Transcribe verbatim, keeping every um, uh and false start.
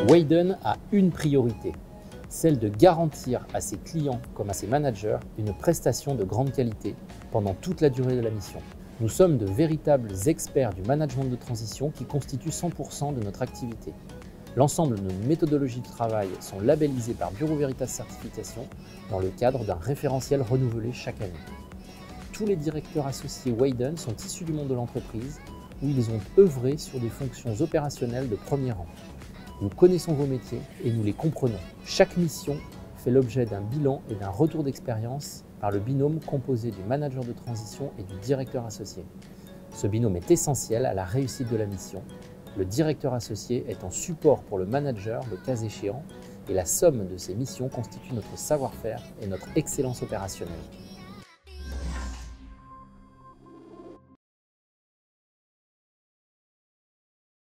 Wayden a une priorité, celle de garantir à ses clients comme à ses managers une prestation de grande qualité pendant toute la durée de la mission. Nous sommes de véritables experts du management de transition qui constitue cent pour cent de notre activité. L'ensemble de nos méthodologies de travail sont labellisées par Bureau Veritas Certification dans le cadre d'un référentiel renouvelé chaque année. Tous les directeurs associés Wayden sont issus du monde de l'entreprise où ils ont œuvré sur des fonctions opérationnelles de premier rang. Nous connaissons vos métiers et nous les comprenons. Chaque mission fait l'objet d'un bilan et d'un retour d'expérience par le binôme composé du manager de transition et du directeur associé. Ce binôme est essentiel à la réussite de la mission. Le directeur associé est en support pour le manager, le cas échéant, et la somme de ces missions constitue notre savoir-faire et notre excellence opérationnelle.